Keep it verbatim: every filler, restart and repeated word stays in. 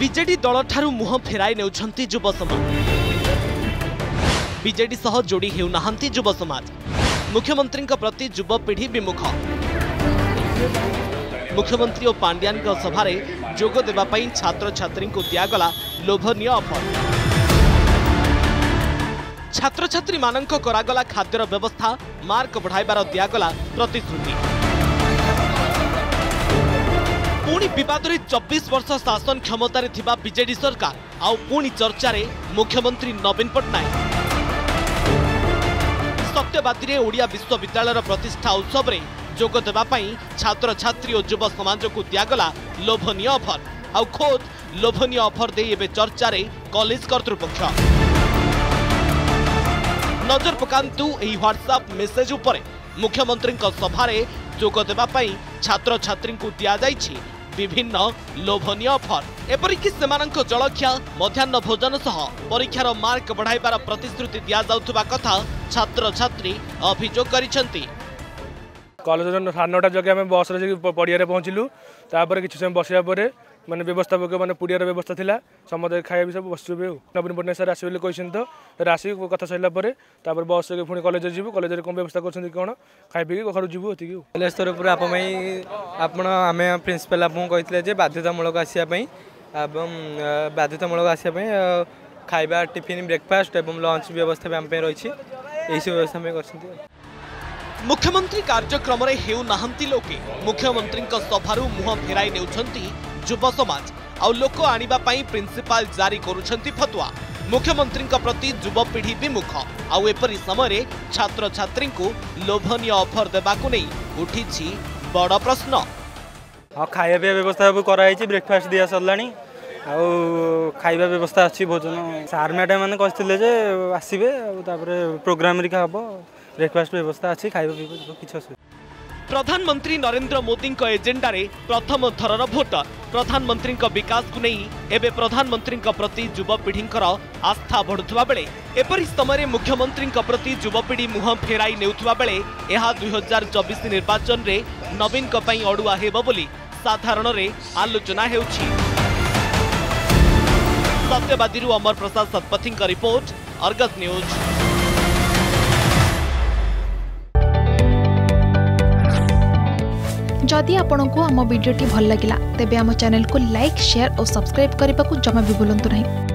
BJD दल ठारू मुह फेराई नेउछंती युव समाज। बीजेडी सह जोड़ी हेउनाहांती युव समाज। मुख्यमंत्री प्रति युव पीढ़ी विमुख। मुख्यमंत्री और पांड्यान सभा जोग देवा पई छात्र छात्री को दियागला लोभनीय ऑफर। छात्र छात्री मानक करागला खाद्यर व्यवस्था, मार्क बढ़ाइबार दियागला प्रतिश्रुति। पुणी विवाद में चौबीस वर्ष शासन क्षमतार थिबा बीजेडी सरकार आउ पुणी चर्चा रे मुख्यमंत्री नवीन पट्टनायक। सत्यवादी रे ओडिया विश्वविद्यालय प्रतिष्ठा उत्सव रे जोग देवा पई छात्र छात्री और युव समाज को दियागला लोभनीय ऑफर। आउ खोद लोभनीय ऑफर दे एबे चर्चा रे कॉलेज कर्तृपक्ष। नजर पकांतु एही व्हाट्सएप मेसेज उपरे मुख्यमंत्री सभा रे जोग देवा पई छात्र छात्री को दिया जाइछि विभिन्न लोभनीय ऑफर। एपरिक सेमानक जलखिया, मध्याह्न भोजन सह परीक्षार मार्क बढ़ाइबार प्रतिश्रुति दिया जाउथबा कथा छात्र छात्री अभियोग करिसेंती। कॉलेज साढ़े नौटा जगह आम बस पड़िया पहुँचलु। तापर किसी समय बसवा पर माने व्यवस्थापक मैंने पुड़ियार व्यवस्था था समस्त खाया भी सब बसु। नवीन पट्टनायक सर आसबे कहते तो आसिक कथा सरला बस पुणी कॉलेज जीव। कॉलेज कौन व्यवस्था कर कौन खाई पी घर जीव ये कॉलेज तरफ आम प्रिंसिपाल आपको कहते बाध्यतामूलक आसवाई बाध्यतामूलक आसवाई खाଇବା टिफिन ब्रेकफास्ट और लंच व्यवस्था भी आम रही व्यवस्था कर। मुख्यमंत्री कार्यक्रम रे हेउ नाहंती लोके मुख्यमंत्री सभारू मुह फेराई नेउछंती युव समाज। आउ लोक आनिबा पई प्रिंसिपाल जारी करूछंती फतवा। मुख्यमंत्री प्रति युव पीढ़ी विमुख। आउ एपरी समय छात्र छात्री को लोभनीय ऑफर देबा को नहीं उठिछि बड़ प्रश्न। हाँ खाया पीया व्यवस्था कराई ब्रेकफास्ट दिया सरलानी खाଇବା व्यवस्था अच्छी भोजन सार मैडम मैंने कहते आसवे प्रोग्राम रिका हम ब्रेकफास्ट व्यवस्था अच्छी खाଇବା किसी असुविधा। प्रधानमंत्री नरेंद्र मोदी एजेंडा रे प्रथम थरर भोटर प्रधानमंत्री विकास को नहीं एवं प्रधानमंत्री प्रति युव पीढ़ी आस्था बढ़ुवा बेले एपरी समय मुख्यमंत्री प्रति युव पीढ़ी मुह फेराई नेउथुवा बेले यह दुई हजार चौबीस निर्वाचन रे नवीन अड़ुआ हेब बोली साधारण रे आलोचना हेउछि। सत्यवादी अमर प्रसाद सतपथी का रिपोर्ट, अर्गस न्यूज। जदि आपंक आम भिडी भल लगा तेब आम चैनल को लाइक, शेयर और सब्सक्राइब करने को जमा भी भूलु नहीं।